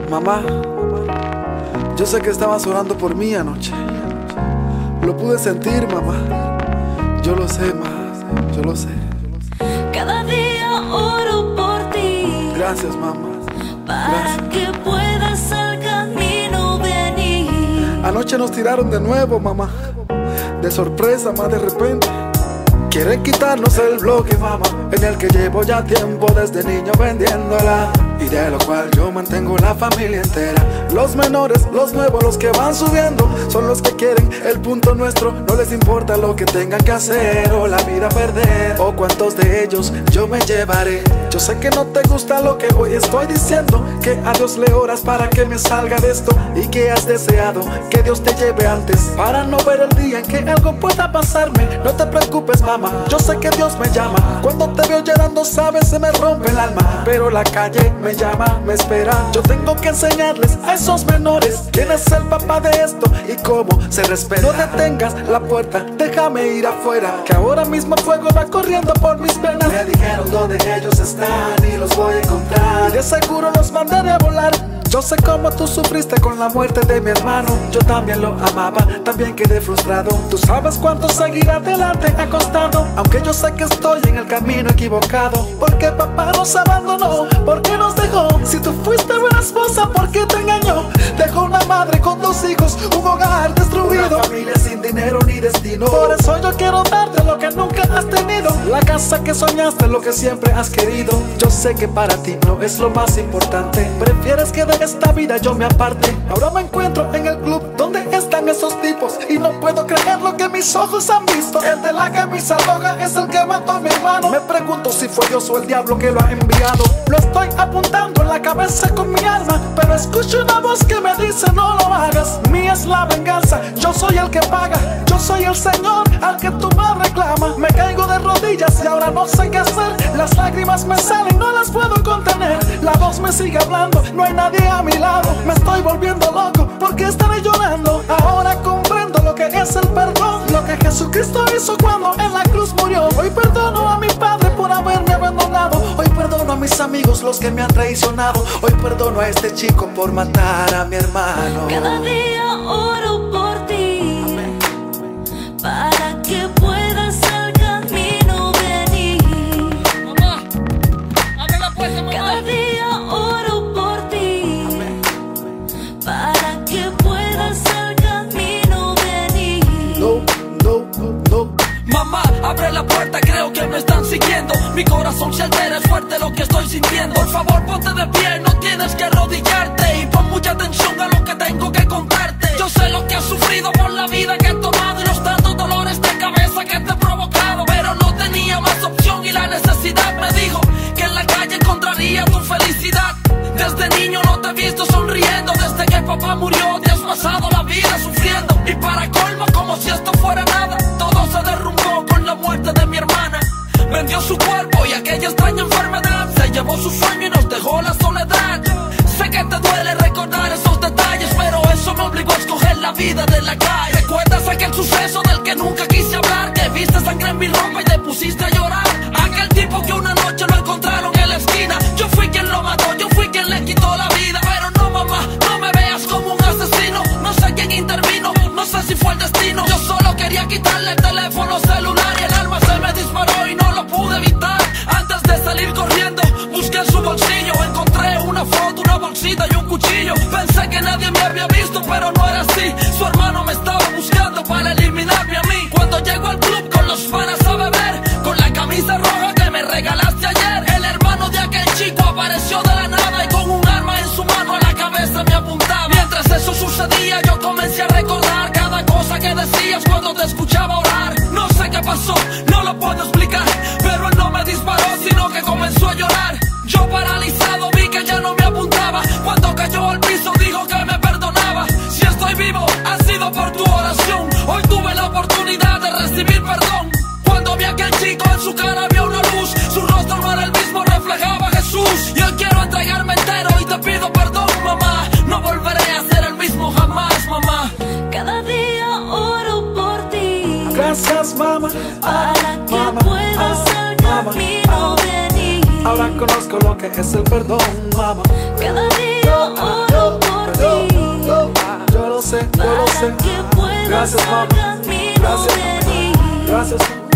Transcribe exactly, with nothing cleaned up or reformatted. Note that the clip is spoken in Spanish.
Mamá, yo sé que estabas orando por mí anoche. Lo pude sentir, mamá. Yo lo sé, ma, yo lo sé. Cada día oro por ti. Gracias, mamá. Para Gracias. que puedas al camino venir. Anoche nos tiraron de nuevo, mamá. De sorpresa, más de repente. Quieren quitarnos el bloque, mamá, en el que llevo ya tiempo desde niño vendiéndola, y de lo cual yo mantengo la familia entera. Los menores, los nuevos, los que van subiendo, son los que quieren el punto nuestro. No les importa lo que tengan que hacer o la vida perder, o cuántos de ellos yo me llevaré. Yo sé que no te gusta lo que hoy estoy diciendo, que a Dios le oras para que me salga de esto, y que has deseado que Dios te lleve antes, para no ver el día en que algo pueda pasarme. No te preocupes, mamá, yo sé que Dios me llama. Cuando te veo llorando, sabes, se me rompe el alma, pero la calle me llama, me espera. Yo tengo que enseñarles a esos menores quién es el papá de esto y cómo se respeta. No detengas la puerta, déjame ir afuera, que ahora mismo fuego va corriendo por mis venas. Me dijeron dónde ellos están y los voy a encontrar, y de seguro los mandaré a volar. Yo sé cómo tú sufriste con la muerte de mi hermano. Yo también lo amaba, también quedé frustrado. Tú sabes cuánto seguir adelante ha costado, aunque yo sé que estoy en el camino equivocado. Porque papá nos abandonó, porque nos dejó. Si tú fuiste buena esposa, ¿por qué te engañó? Dejó una madre con dos hijos, un hogar destruido, una familia sin dinero ni destino. Por eso yo quiero darte lo que nunca has tenido, la casa que soñaste, lo que siempre has querido. Yo sé que para ti no es lo más importante, prefieres que de esta vida yo me aparte. Ahora me encuentro en el club donde están esos tipos, y no puedo creer lo que mis ojos han visto. El de la camisa roja es el que mató a mi hermano. Me pregunto si fue Dios o el diablo que lo ha enviado. Lo estoy apuntando en la cabeza con mi alma, pero escucho una voz que me dice no lo hagas. Mía es la venganza, yo soy el que paga. Yo soy el Señor al que tú me reclamas. Me caigo de rodillas y ahora no sé qué hacer. Las lágrimas me salen, no las puedo contener. La voz me sigue hablando, no hay nadie a mi lado. Me estoy volviendo loco, porque estaré llorando. Ahora comprendo lo que es el perdón, lo que Jesucristo hizo cuando en la cruz murió. Hoy perdono a mi padre por haberme abandonado. Hoy perdono a mis amigos, los que me han traicionado. Hoy perdono a este chico por matar a mi hermano. Cada día oro por ti. Amén. Para que puedas al camino venir. Mamá, abre la puerta, mamá. Cada día oro por ti. Amén. Para que puedas al camino venir. No, no, no, no. Mamá, abre la puerta, creo que me están siguiendo. Mi corazón se altera, es fuerte lo que estoy sintiendo. Por favor, ponte de pie, no tienes que arrodillarte, y pon mucha atención a lo que tengo que contarte. Yo sé lo que has sufrido por la vida que he tomado y los tantos dolores de cabeza que te he provocado, pero no tenía más opción y la necesidad me dijo que en la calle encontraría tu felicidad. Desde niño no te he visto sonriendo, desde que papá murió te has pasado la vida sufriendo. Y para colmo, como si esto fuera nada, todo se derrumbó con la muerte de mi hermana. Vendió su cuerpo y aquella extraña enfermedad se llevó su sueño y nos dejó la soledad. Sé que te duele recordar esos detalles, pero eso me obligó a escoger la vida de la calle. ¿Recuerdas aquel suceso del que nunca quise hablar? Que viste sangre en mi ropa y te pusiste a llorar. Aquel tipo que una noche lo encontraron en la esquina. Yo fui quien lo mató, yo fui quien le quitó la vida. Pero no, mamá, no me veas como un asesino. No sé quién intervino, no sé si fue el destino. Yo solo quería quitarle el teléfono celular y el alma se me disparó y no lo pude evitar. Antes de salir corriendo, busqué en su bolsillo, encontré una foto, una bolsita y un cuchillo. Pensé que nadie me había visto, pero no era así. Su hermano me estaba buscando para eliminarme a mí. Cuando llego al club con los panas a beber, con la camisa roja que me regalaste ayer, el hermano de aquel chico apareció de la nada y con un arma en su mano a la cabeza me apuntaba. Mientras eso sucedía, yo comencé a recordar cada cosa que decías cuando te escuchaba orar. No sé qué pasó, no lo puedo explicar, pero él no me disparó, sino que comenzó a llorar. Yo paralizado vi que ya no me apuntaba. Cuando cayó al piso dijo que me perdonaba. Si estoy vivo ha sido por tu oración. Hoy tuve la oportunidad de recibir perdón. Cuando vi a aquel chico, en su cara había una luz. Su rostro no era el mismo, reflejaba a Jesús. Y hoy quiero entregarme entero y te pido perdón, mamá. No volveré a ser el mismo jamás, mamá. Cada día oro por ti. Gracias, mamá. Para que Mamá, puedas al mamá, camino venir. Ahora conozco lo que es el perdón, mamá. Cada día oro por ti, Yo lo sé, yo lo sé. para que puedas Gracias, ser mamá. camino Gracias, de mí. gracias.